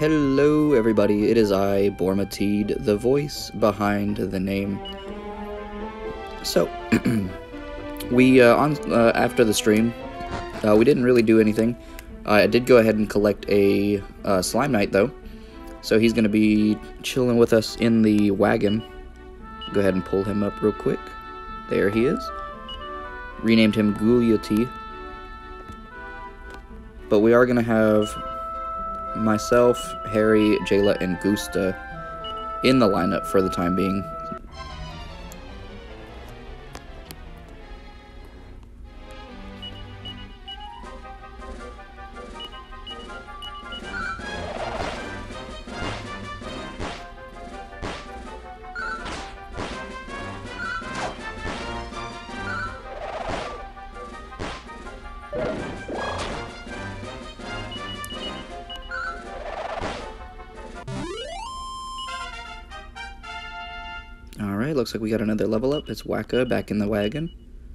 Hello everybody, it is I, BormahTiid, the voice behind the name. So, after the stream, we didn't really do anything. I did go ahead and collect a Slime Knight though, so he's going to be chilling with us in the wagon. Go ahead and pull him up real quick. There he is. Renamed him Goulioti. But we are going to have myself, Harry, Jayla, and Gusta in the lineup for the time being. Alright, looks like we got another level up. It's Wacka back in the wagon.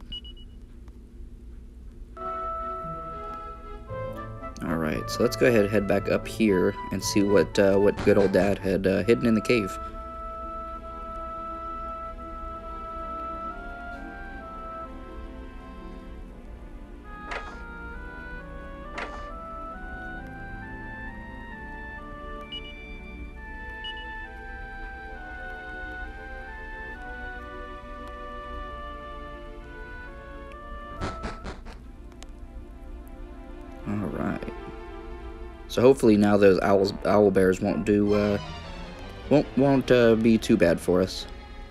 Alright, so let's go ahead and head back up here and see what good old dad had hidden in the cave. Alright. So hopefully now those owl bears won't do won't be too bad for us.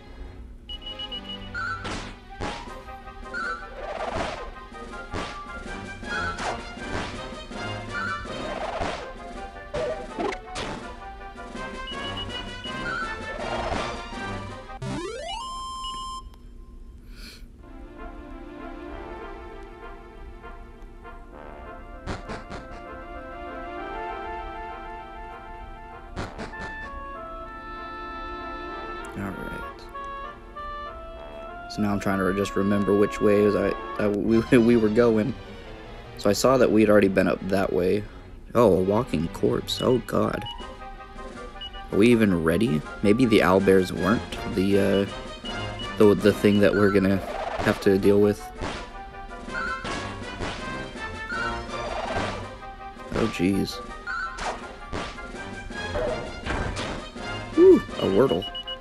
Alright. So now I'm trying to just remember which way we were going. So I saw that we had already been up that way. Oh, a walking corpse. Oh god. Are we even ready? Maybe the owlbears weren't the thing that we're gonna have to deal with. Oh jeez. Ooh, a Wordle.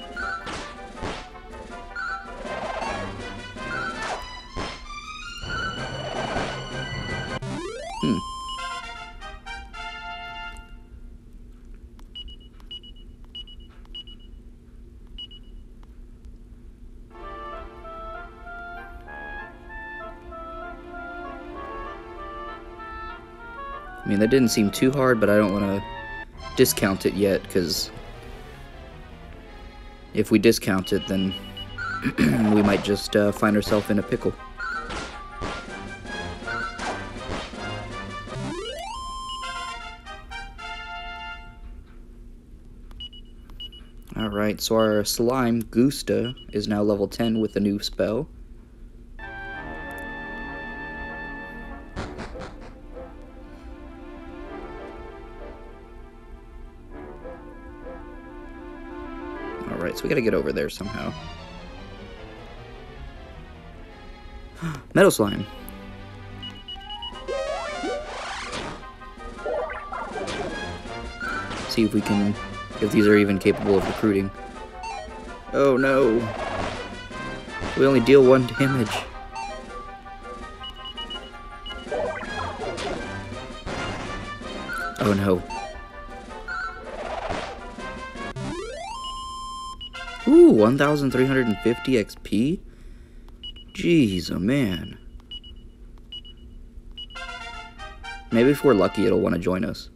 I mean, that didn't seem too hard, but I don't want to discount it yet, because if we discount it, then we might just find ourselves in a pickle. Alright, so our slime, Gusta, is now level 10 with a new spell. Alright, so we gotta get over there somehow. Metal slime. See if we can, if these are even capable of recruiting. Oh no. We only deal 1 damage. Oh no. Ooh, 1,350 XP? Jeez, oh man. Maybe if we're lucky, it'll want to join us.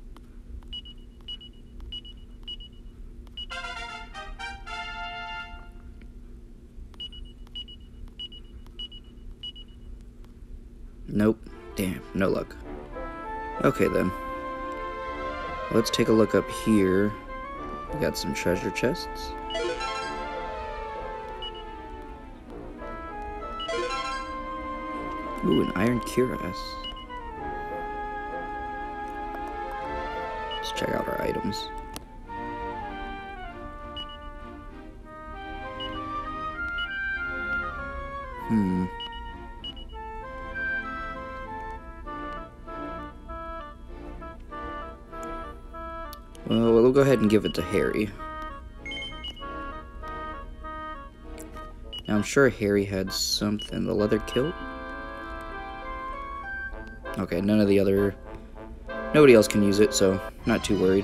Nope. Damn, no luck. Okay then. Let's take a look up here. We got some treasure chests. Ooh, an iron cuirass. check out our items. Well, we'll go ahead and give it to Harry. Now, I'm sure Harry had something. The leather kilt? Okay, nobody else can use it, so not too worried.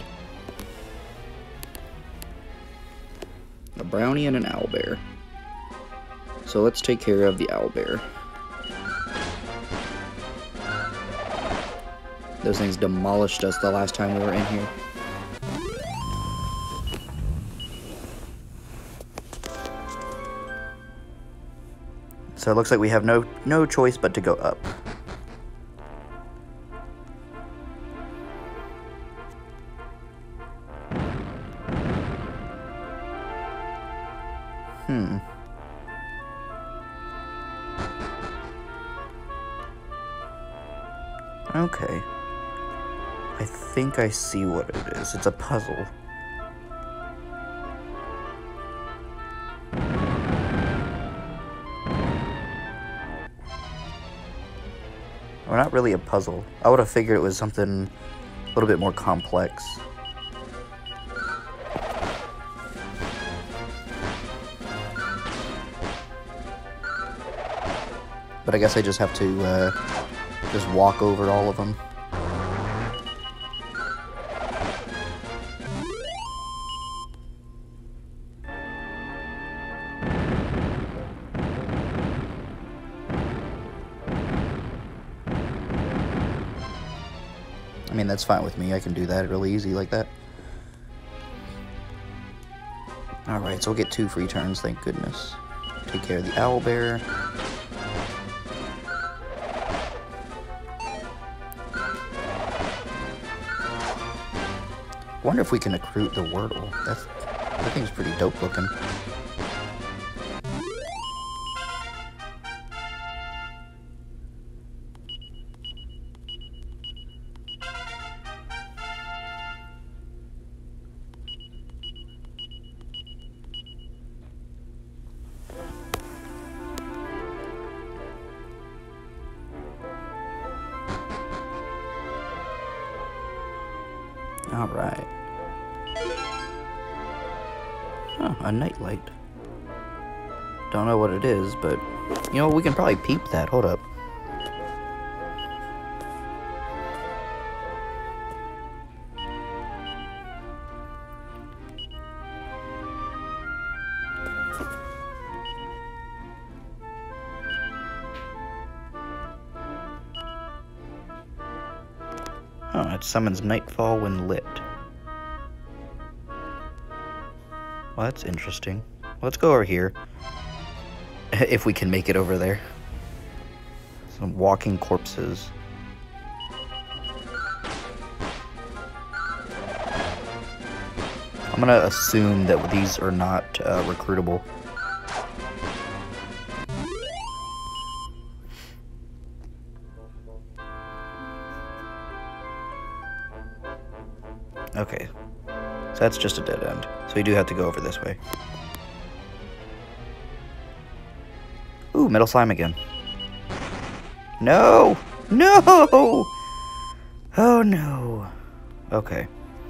A brownie and an owlbear. So let's take care of the owlbear. Those things demolished us the last time we were in here. So it looks like we have no choice but to go up. Okay. I think I see what it is. It's a puzzle. Well, not really a puzzle. I would have figured it was something a little bit more complex. But I guess I just have to just walk over all of them. I mean, that's fine with me. I can do that really easy like that. Alright, so we'll get 2 free turns, thank goodness. Take care of the owlbear. I wonder if we can recruit the Wordle. That thing's pretty dope looking. Alright. Oh, a nightlight. Don't know what it is, but, you know, we can probably peep that. Hold up. Oh, it summons nightfall when lit. Well, that's interesting. Let's go over here. If we can make it over there. Some walking corpses. I'm gonna assume that these are not recruitable. Okay, so that's just a dead end. So we do have to go over this way. Ooh, metal slime again. No! No! Oh no. Okay.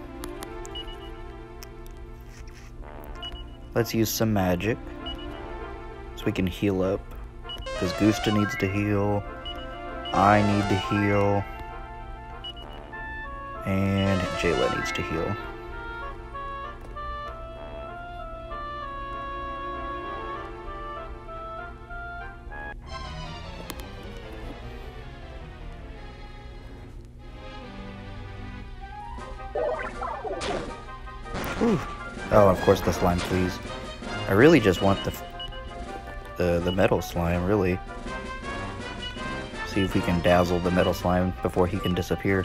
Let's use some magic. So we can heal up. Because Gusta needs to heal. I need to heal. And Jayla needs to heal. Whew. Oh, of course the slime, please. I really just want the metal slime, really. See if we can dazzle the metal slime before he can disappear.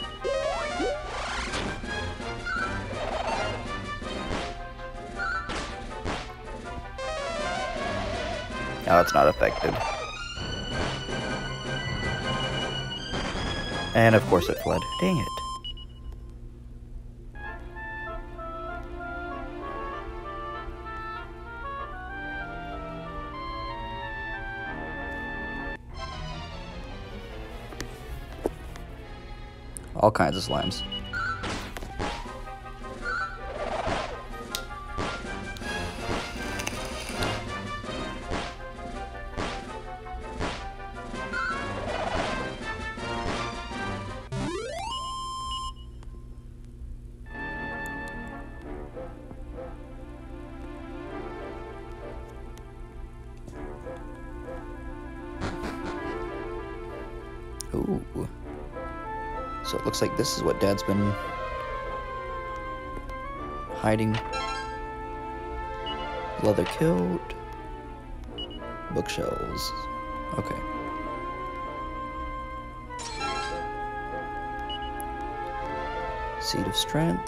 Oh, it's not affected. And of course it fled. Dang it. All kinds of slimes. Ooh. So it looks like this is what Dad's been hiding. Leather coat. Bookshelves. Okay. Seed of strength.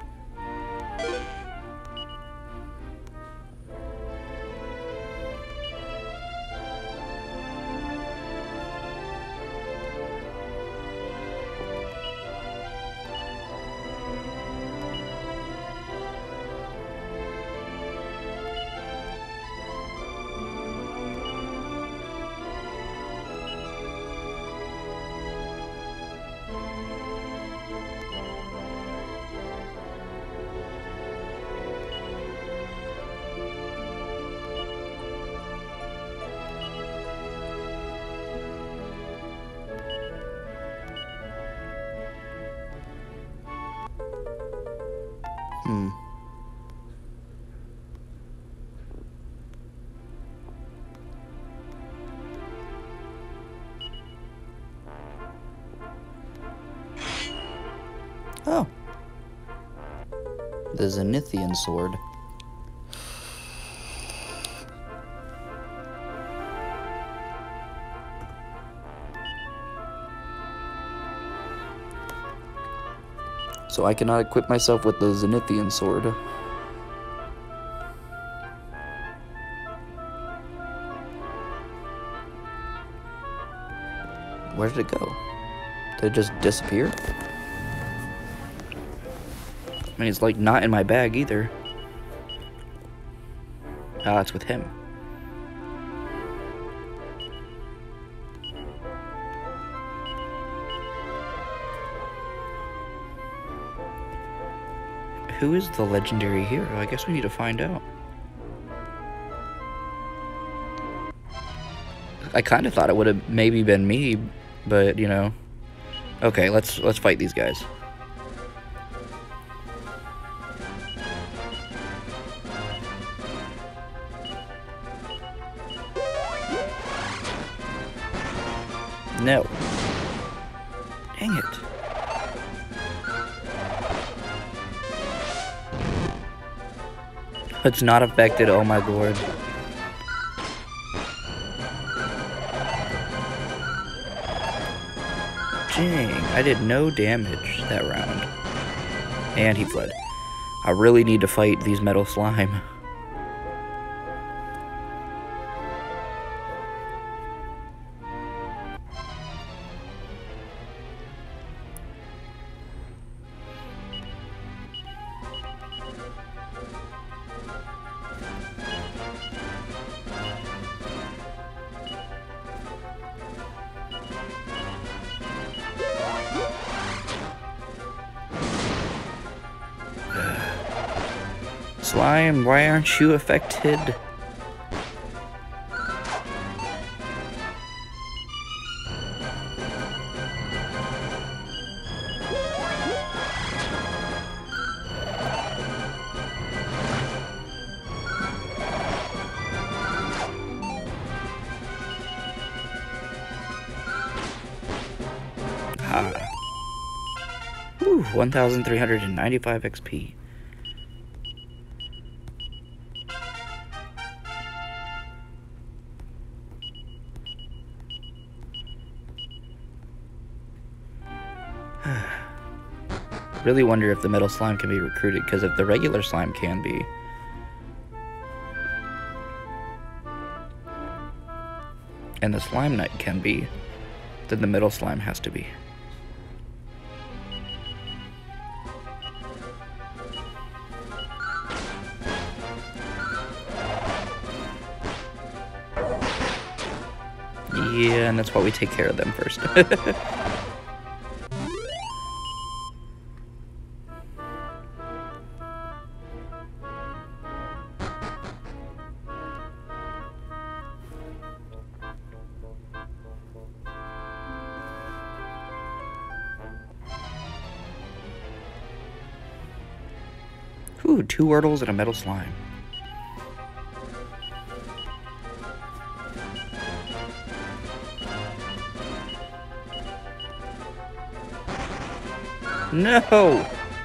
Oh. The Zenithian sword. So I cannot equip myself with the Zenithian sword. Where did it go? Did it just disappear? I mean, it's like not in my bag either. Ah, it's with him. Who is the legendary hero? I guess we need to find out. I kind of thought it would have maybe been me, but you know. Okay, let's fight these guys. No. Dang it. It's not affected, oh my lord. Dang, I did no damage that round. And he fled. I really need to fight these metal slime. Slime, why aren't you affected? Ah. Whew, 1,395 XP. Really wonder if the metal slime can be recruited, because if the regular slime can be, and the slime knight can be, then the metal slime has to be. Yeah, and that's why we take care of them first. Ooh, 2 Wordles and a metal slime. No!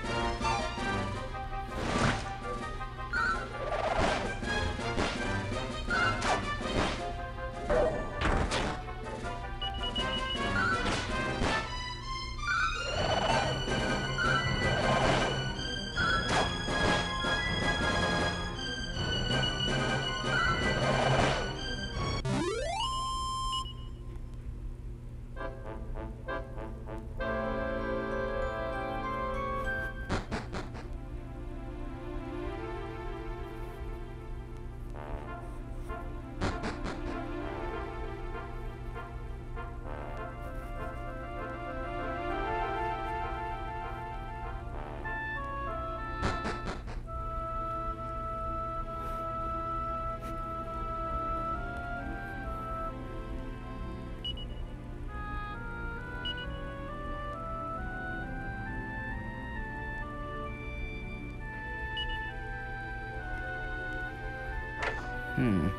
Ooh,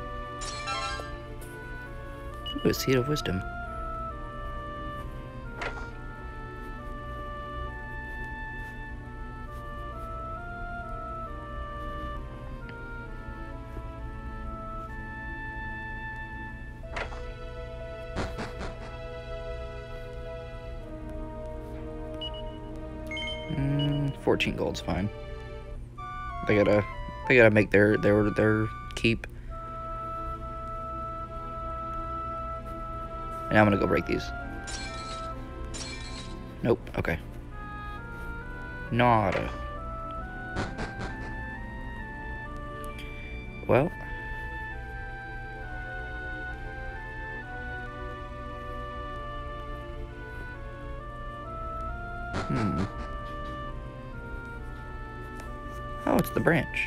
a Seed of Wisdom. Mm, 14 gold's fine. They gotta make their keep. And I'm gonna go break these. Nope, okay. Nada. Well. Oh, it's the branch.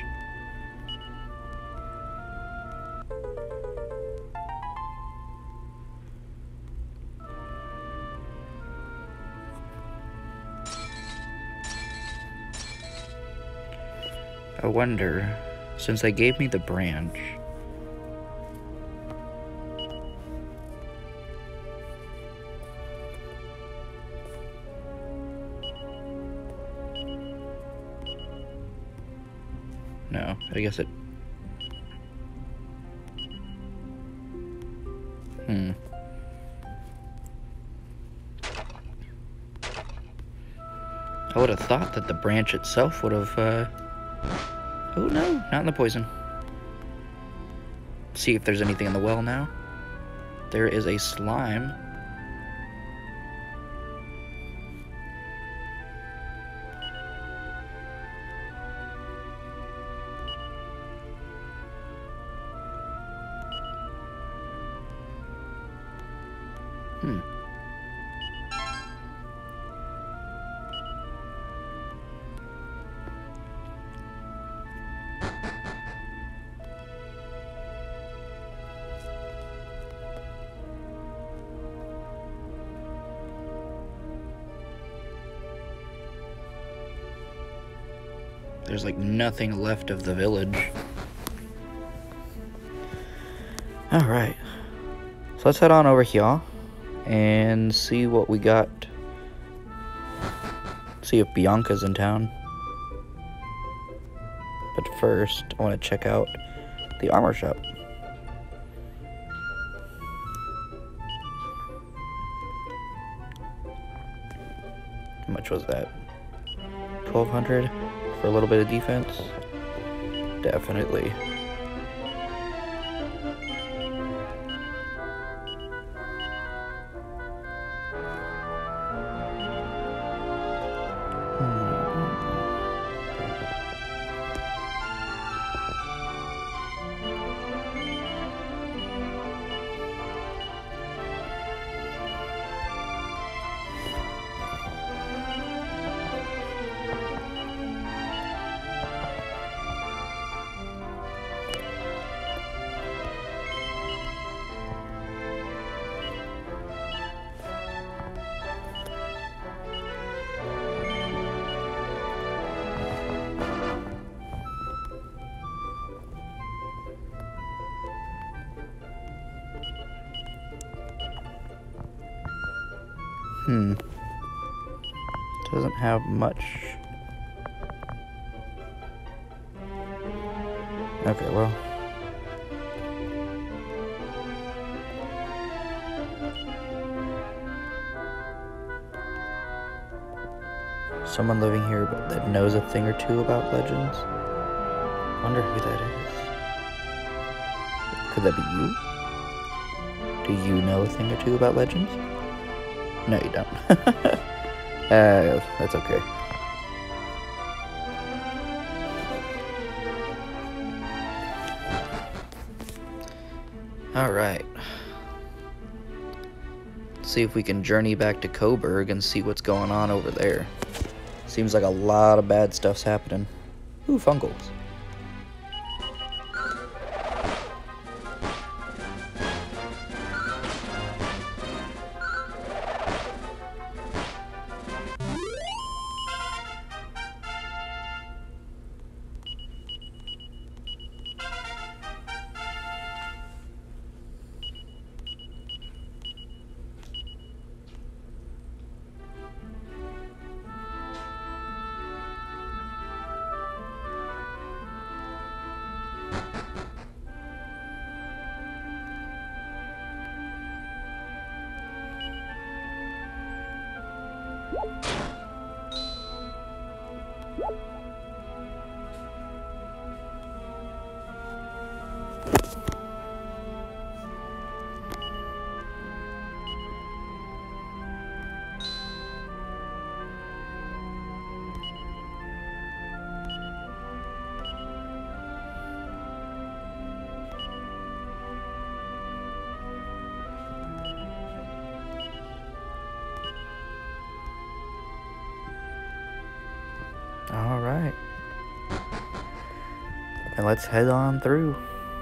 I wonder, since they gave me the branch, no, I guess it, I would have thought that the branch itself would have, oh no, not in the poison. See if there's anything in the well now. There is a slime. There's like nothing left of the village. Alright. So let's head on over here and see what we got. See if Bianca's in town. But first, I want to check out the armor shop. How much was that? 1,200 for a little bit of defense? Definitely. Doesn't have much. Okay, well. Someone living here that knows a thing or two about legends. Wonder who that is. Could that be you? Do you know a thing or two about legends? No, you don't. That's okay. Alright. See if we can journey back to Coburg and see what's going on over there. Seems like a lot of bad stuff's happening. Ooh, fungals. Alright. And let's head on through.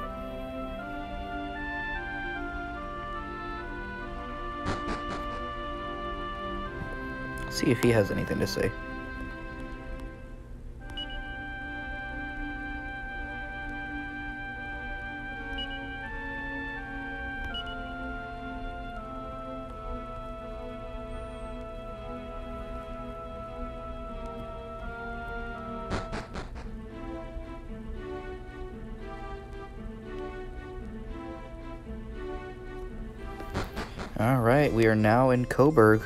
See if he has anything to say. Alright, we are now in Coburg.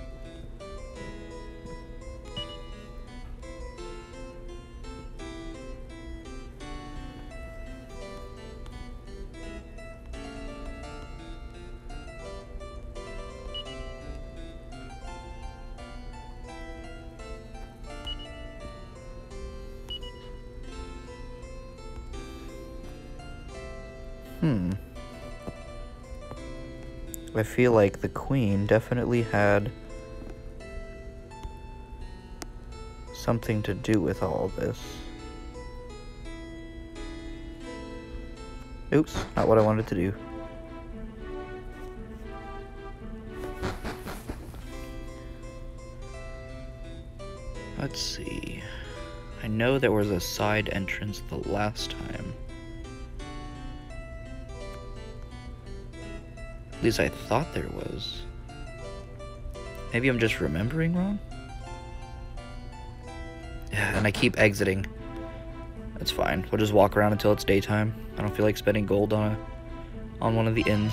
I feel like the Queen definitely had something to do with all this. Oops, not what I wanted to do. Let's see. I know there was a side entrance the last time. At least I thought there was. Maybe I'm just remembering wrong? Yeah, and I keep exiting. That's fine. We'll just walk around until it's daytime. I don't feel like spending gold on one of the inns.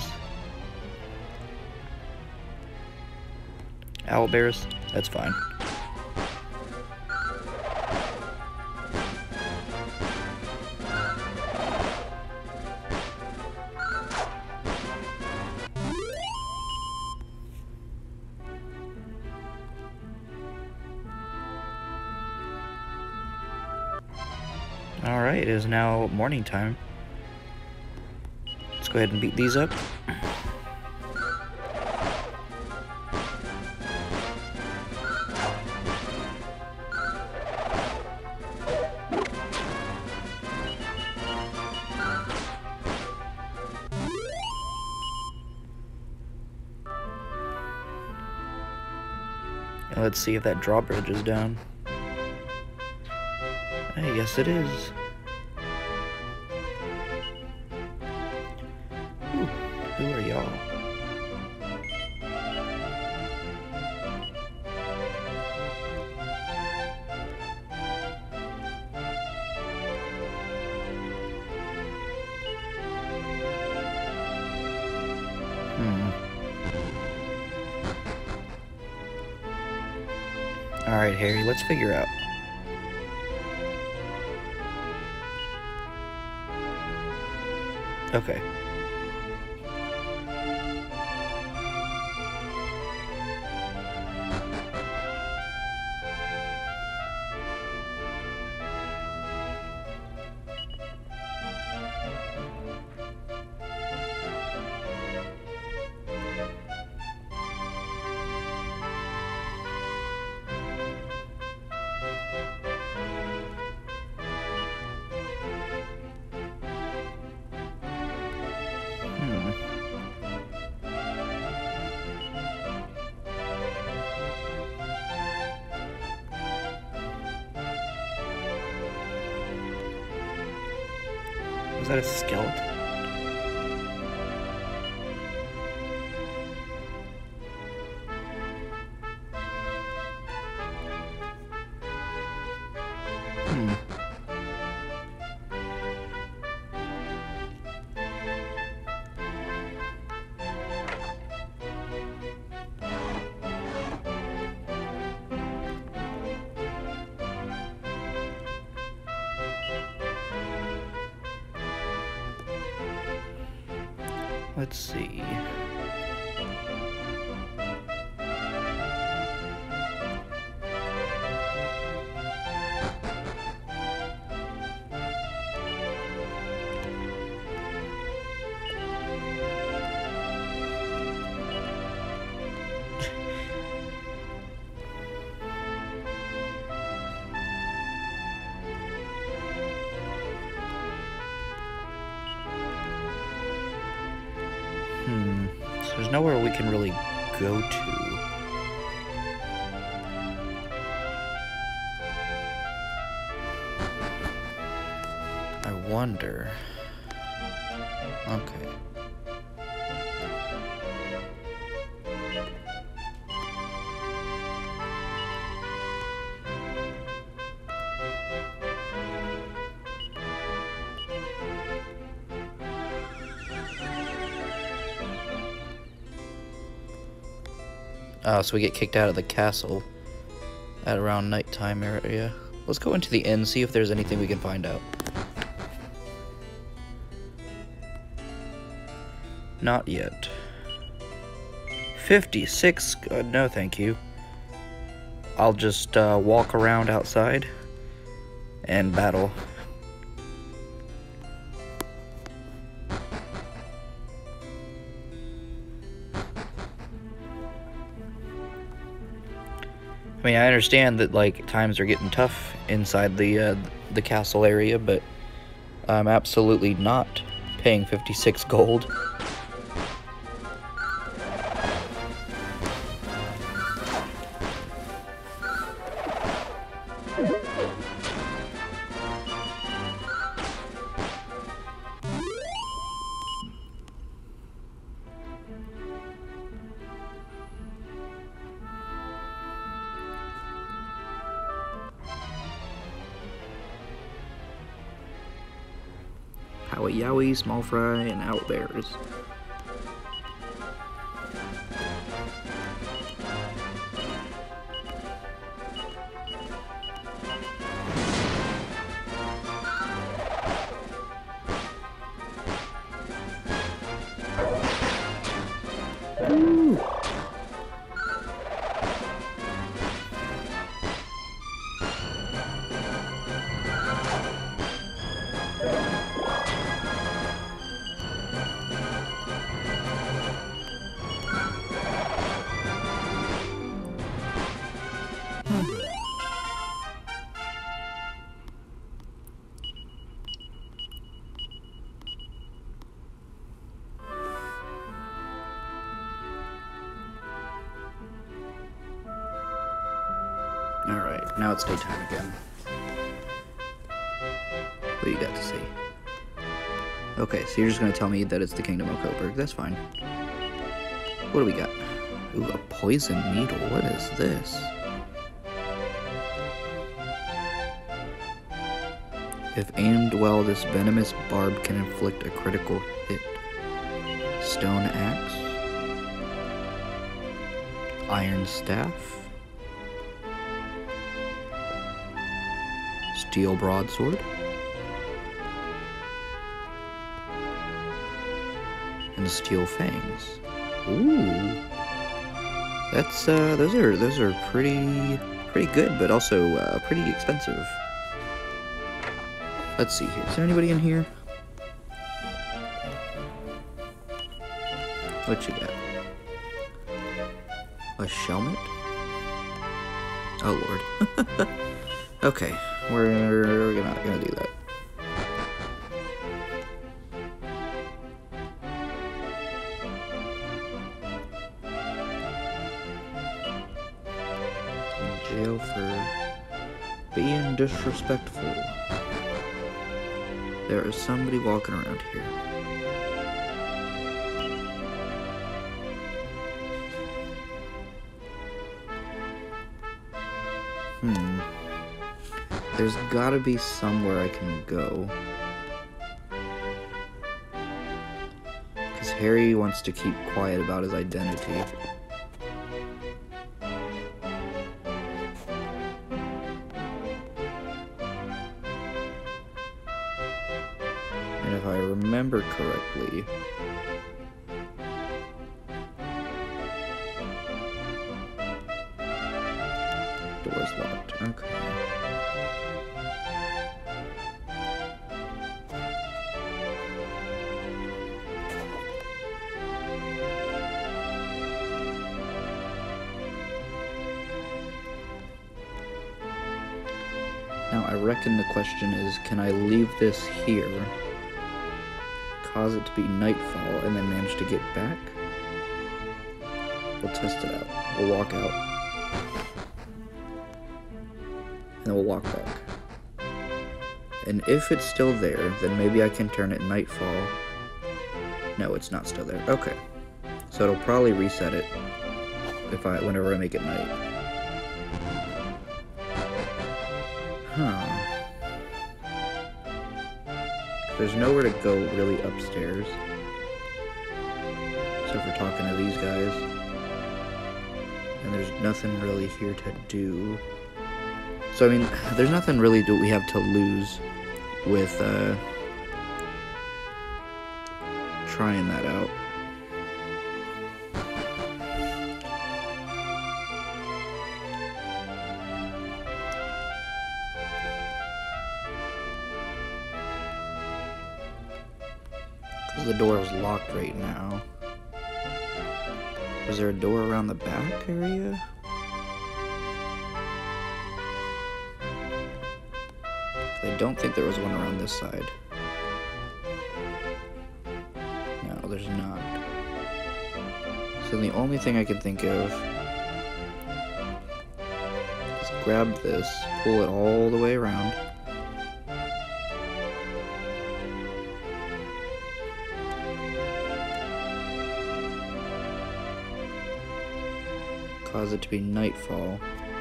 Owlbears? That's fine. Alright, it is now morning time. Let's go ahead and beat these up. And let's see if that drawbridge is down. Hey, yes it is. Ooh, who are y'all? Alright, Harry, let's figure out. Okay. Is that a skeleton? Let's see. So there's nowhere we can really go to. I wonder. Okay. So we get kicked out of the castle at around nighttime area. Let's go into the inn, see if there's anything we can find out. Not yet. 56? No, thank you. I'll just walk around outside and battle. I mean, I understand that, like, times are getting tough inside the castle area, but I'm absolutely not paying 56 gold. Howie Yowie, small fry, and owlbears. Woo! Alright, now it's daytime again. What do you got to say? Okay, so you're just gonna tell me that it's the Kingdom of Coburg. That's fine. What do we got? Ooh, a poison needle. What is this? If aimed well, this venomous barb can inflict a critical hit. Stone axe. Iron staff. steel broadsword. And steel fangs. Ooh. That's those are pretty good, but also pretty expensive. Let's see here. Is there anybody in here? What you got? A shelmet? Oh lord. Okay, we're not gonna do that. In jail for being disrespectful. There is somebody walking around here. There's gotta be somewhere I can go. Because Harry wants to keep quiet about his identity. And if I remember correctly, door's locked. Okay. Now, I reckon the question is, can I leave this here, cause it to be nightfall, and then manage to get back? We'll test it out. We'll walk out. And then we'll walk back. And if it's still there, then maybe I can turn it nightfall. No, it's not still there. Okay. So it'll probably reset it whenever I make it night. Huh. There's nowhere to go really upstairs. Except for talking to these guys. And there's nothing really here to do. So, I mean, there's nothing really that we have to lose with trying that out. The door is locked right now. Is there a door around the back area? I don't think there was one around this side. No, there's not. So the only thing I can think of is grab this, pull it all the way around. Cause it to be nightfall.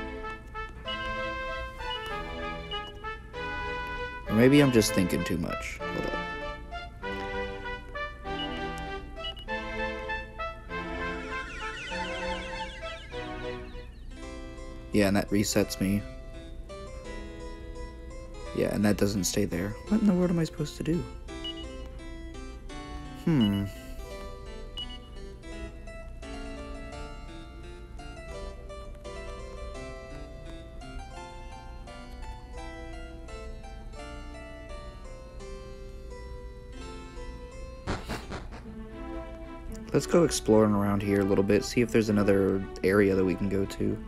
Or maybe I'm just thinking too much. Hold up. Yeah, and that resets me. Yeah, and that doesn't stay there. What in the world am I supposed to do? Let's go exploring around here a little bit, see if there's another area that we can go to.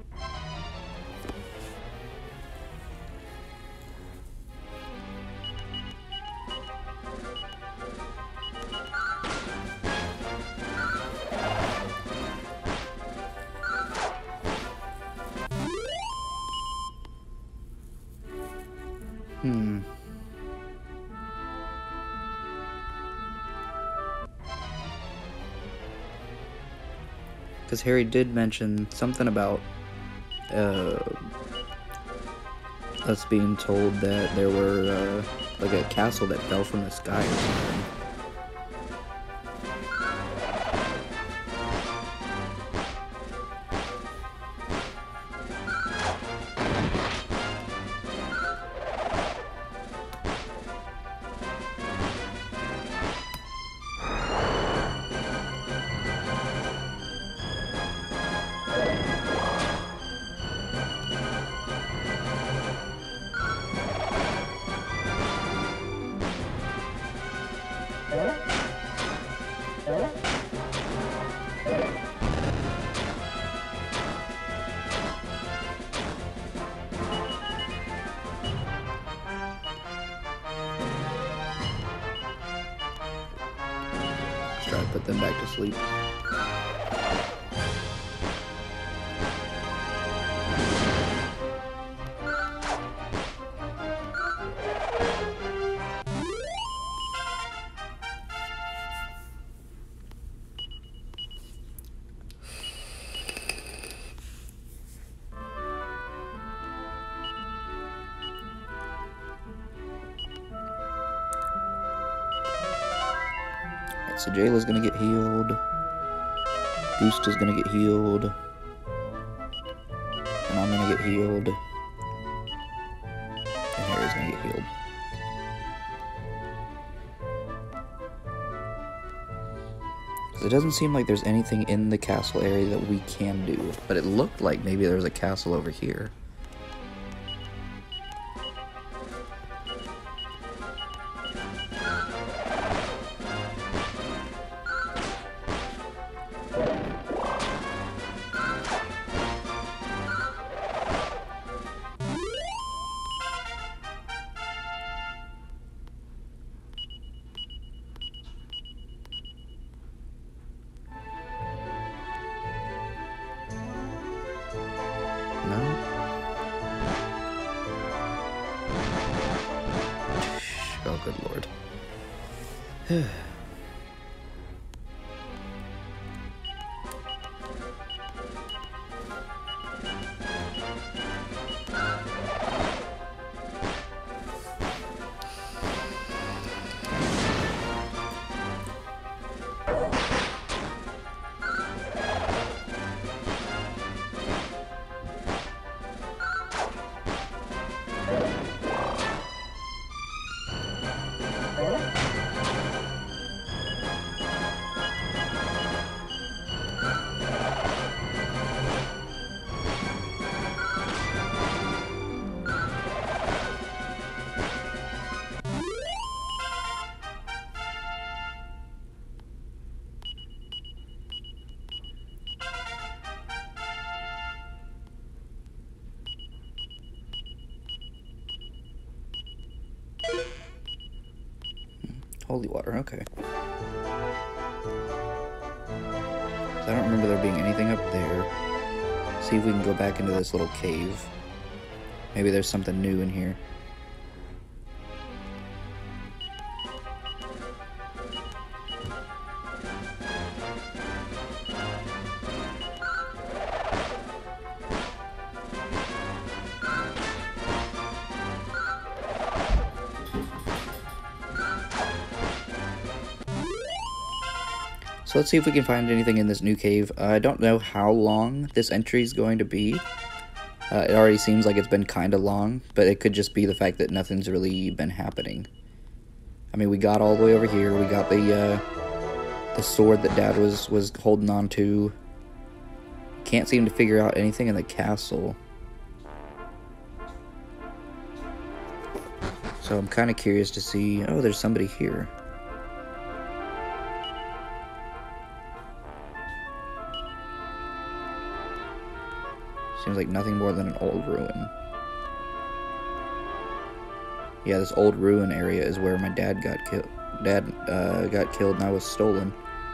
Because Harry did mention something about us being told that there were like a castle that fell from the sky or something. Let's try to put them back to sleep. So Jayla's gonna get healed. Gusta's gonna get healed. And I'm gonna get healed. And Harry's gonna get healed. So it doesn't seem like there's anything in the castle area that we can do. But it looked like maybe there was a castle over here. Oh, good lord. Holy water, okay. So I don't remember there being anything up there. See if we can go back into this little cave. Maybe there's something new in here. So let's see if we can find anything in this new cave. I don't know how long this entry is going to be. It already seems like it's been kind of long, but it could just be the fact that nothing's really been happening. I mean, we got all the way over here. We got the sword that Dad was holding on to. Can't seem to figure out anything in the castle. So I'm kind of curious to see... Oh, there's somebody here. Seems like nothing more than an old ruin. Yeah, this old ruin area is where my dad got killed. Dad got killed and I was stolen.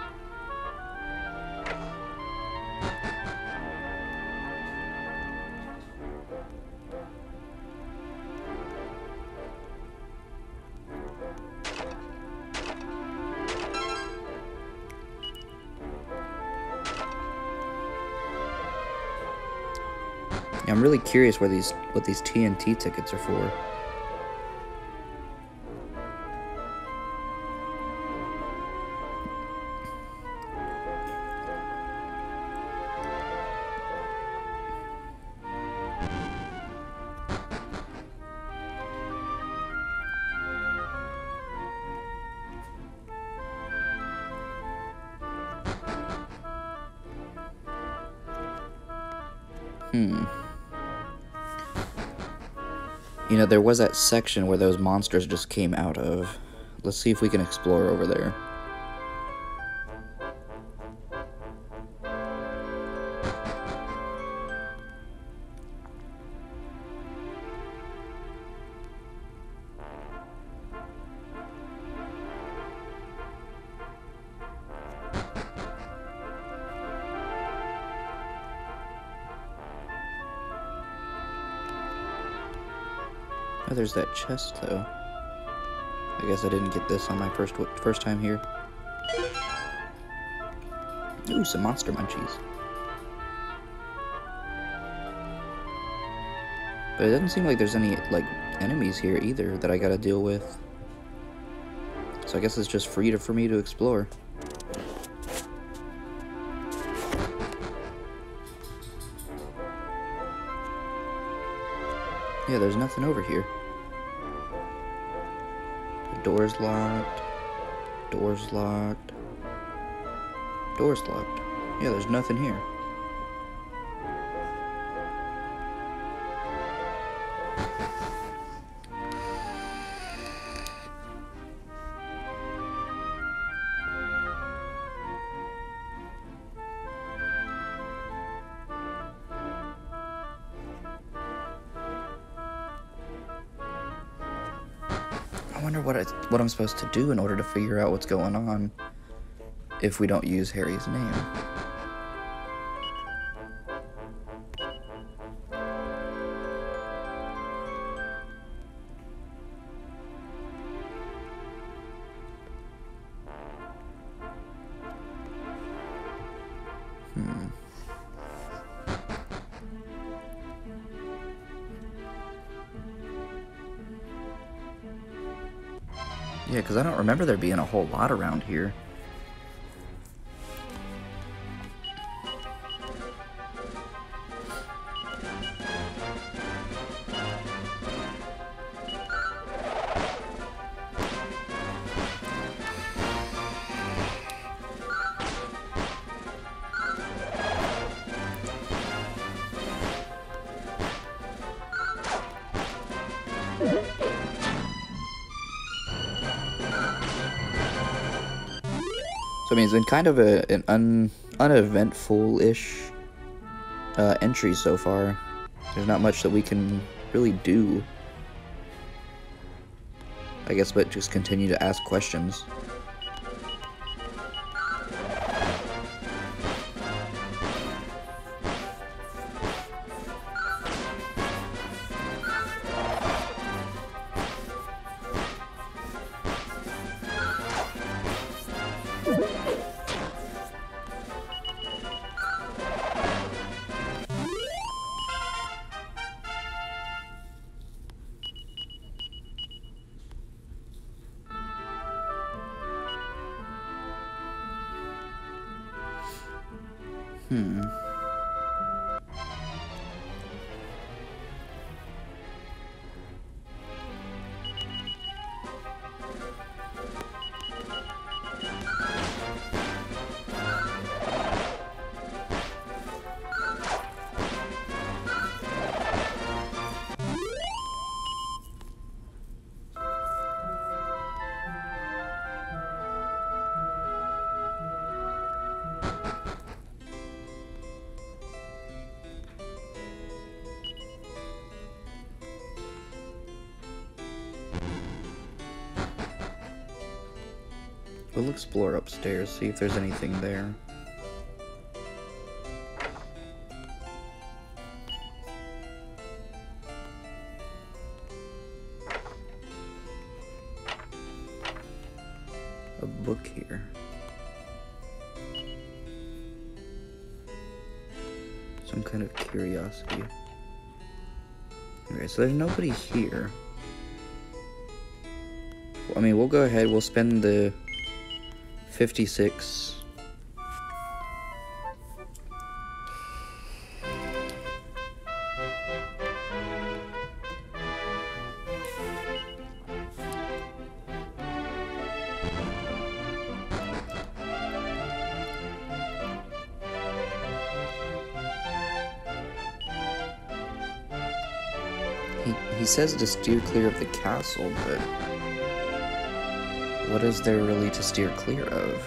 Yeah, I'm really curious what these TNT tickets are for. You know, there was that section where those monsters just came out of. Let's see if we can explore over there. Oh, there's that chest, though. I guess I didn't get this on my first time here. Ooh, some monster munchies. But it doesn't seem like there's any, like, enemies here either that I gotta deal with. So I guess it's just free for me to explore. Yeah, there's nothing over here. The door's locked. Door's locked. Door's locked. Yeah, there's nothing here. I wonder what I'm supposed to do in order to figure out what's going on if we don't use Harry's name. Yeah, because I don't remember there being a whole lot around here. So I mean, it's been kind of an uneventful-ish entry so far. There's not much that we can really do, I guess, but just continue to ask questions. We'll explore upstairs, see if there's anything there. A book here. Some kind of curiosity. Okay, so there's nobody here. I mean, we'll go ahead, we'll spend the 56. He says to steer clear of the castle, but What is there really to steer clear of?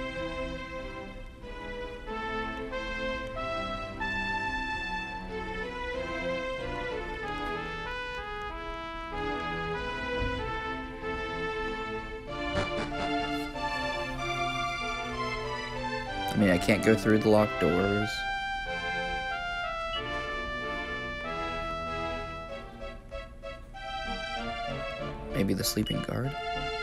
I mean, I can't go through the locked doors. Maybe the sleeping guard?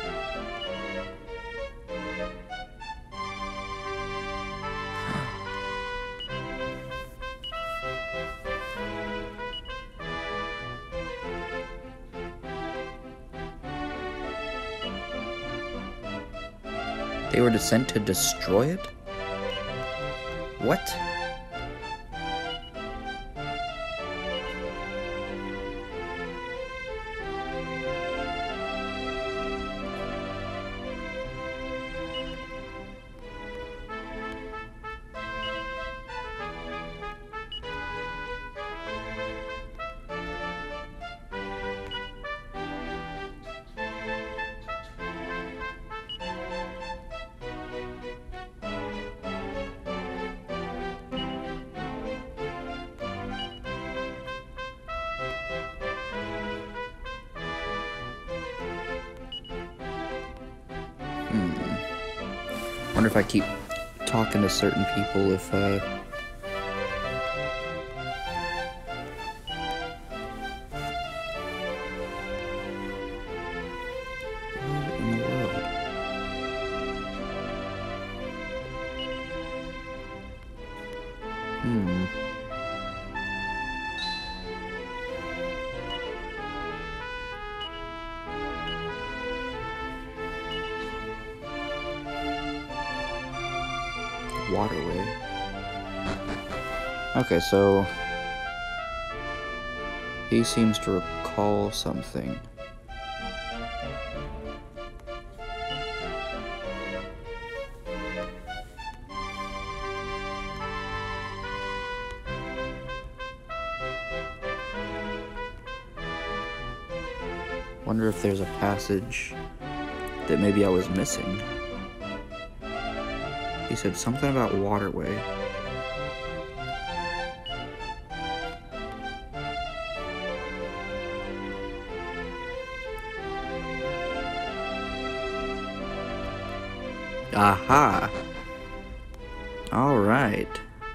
They were sent to destroy it? What? Wonder if I keep talking to certain people if what in the world? Waterway. Okay, so he seems to recall something. Wonder if there's a passage that maybe I was missing. He said something about waterway. Aha! All right.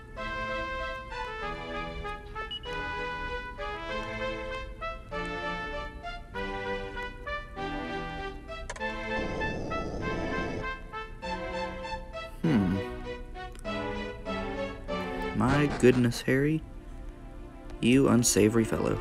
My goodness, Harry. You unsavory fellow.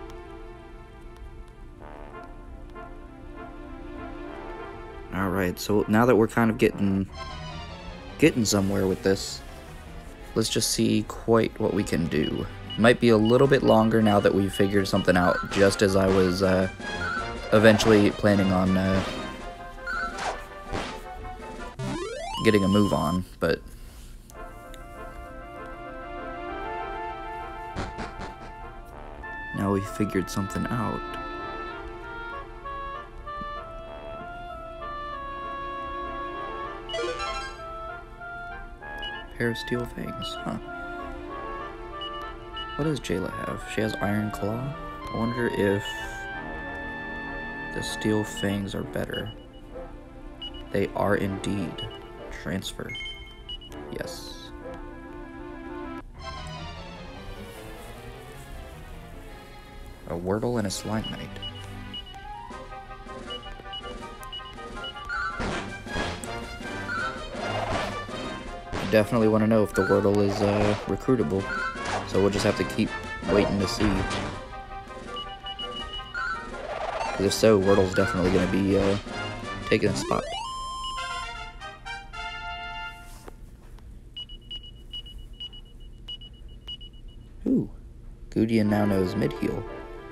Alright, so now that we're kind of getting somewhere with this, let's just see quite what we can do. Might be a little bit longer now that we've figured something out, just as I was eventually planning on getting a move on, but now we figured something out. Pair of steel fangs, huh? What does Jayla have? She has iron claw? I wonder if the steel fangs are better. They are indeed. Transfer. Yes. A Wordle and a Slime Knight. Definitely want to know if the Wordle is recruitable, so we'll just have to keep waiting to see. Because if so, Wordle's definitely going to be taking a spot. Ooh, Gudian now knows mid-heal.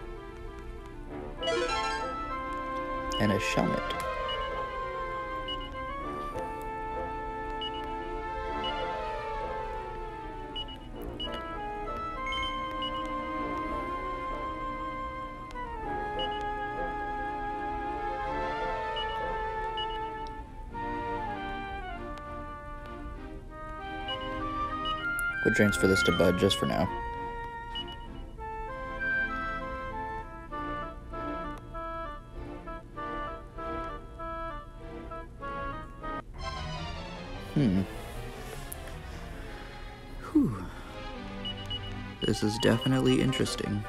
And a Shelmet. We'll transfer this to Bud just for now. Whew. This is definitely interesting.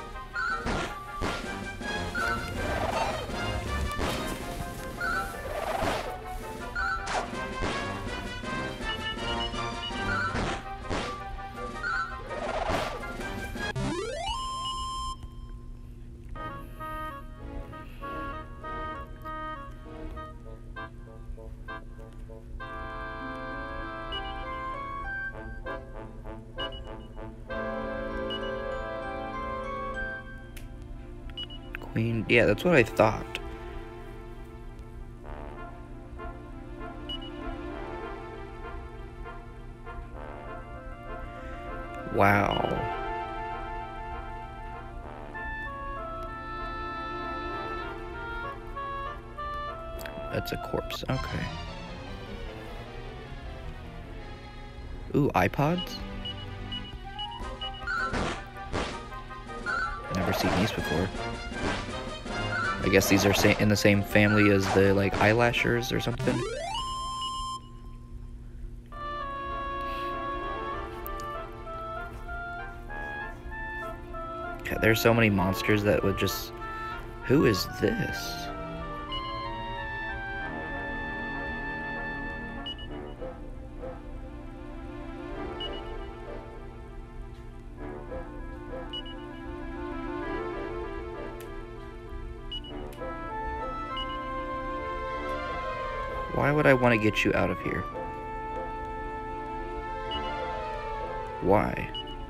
Queen, yeah, that's what I thought. Wow. That's a corpse, okay. Ooh, iPods? Never seen these before. I guess these are in the same family as the, like, eyelashers or something. God, there's so many monsters that would just... Who is this? Why would I want to get you out of here? Why?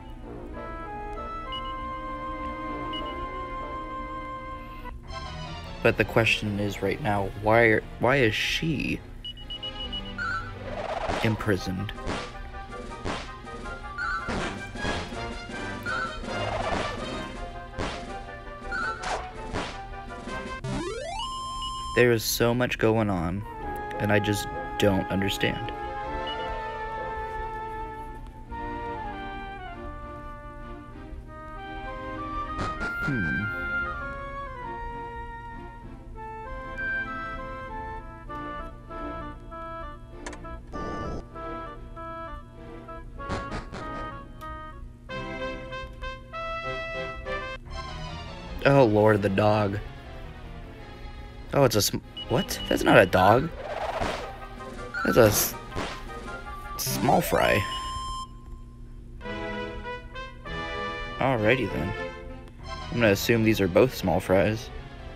But the question is right now, why is she imprisoned? There is so much going on, and I just don't understand. Oh Lord, the dog. Oh, it's a what? That's not a dog. That's a small fry. Alrighty then. I'm gonna assume these are both small fries.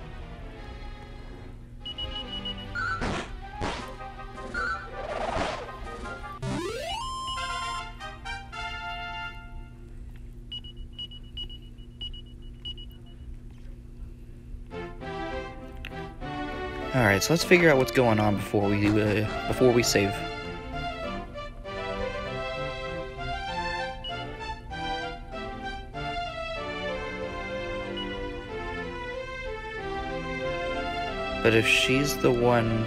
Alright, so let's figure out what's going on before we save. But if she's the one...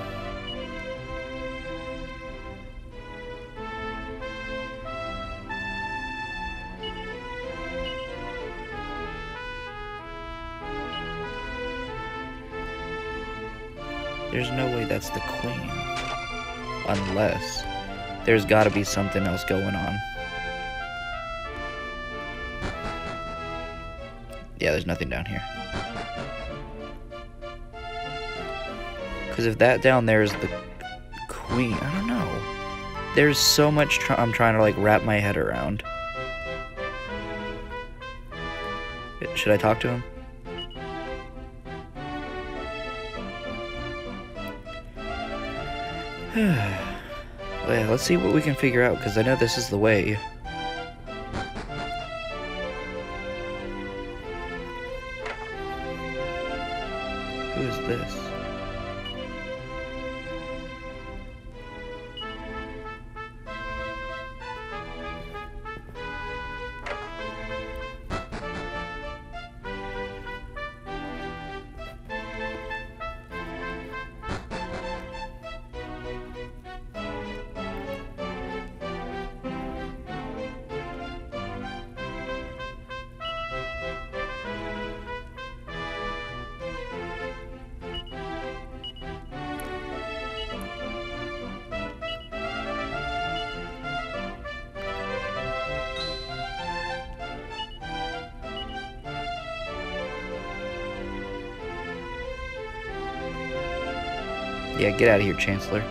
There's no way that's the queen. Unless there's gotta be something else going on. Yeah, there's nothing down here. Because if that down there is the queen, I don't know. There's so much I'm trying to like wrap my head around. Should I talk to him? Well, yeah, let's see what we can figure out, because I know this is the way. Who is this? Yeah, get out of here, Chancellor.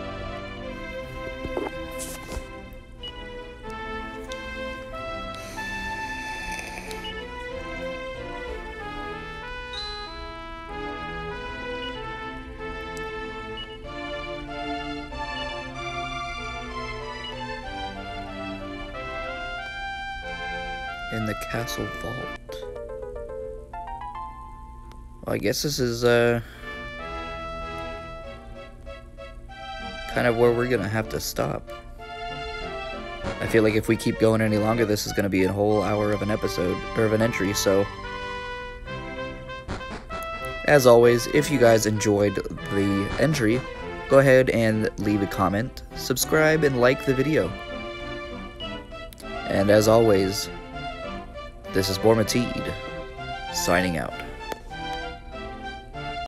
In the castle vault. Well, I guess this is, kind of where we're gonna have to stop. I feel like if we keep going any longer, this is gonna be a whole hour of an episode, or of an entry, so... As always, if you guys enjoyed the entry, go ahead and leave a comment, subscribe, and like the video. And as always, this is BormahTiid, signing out.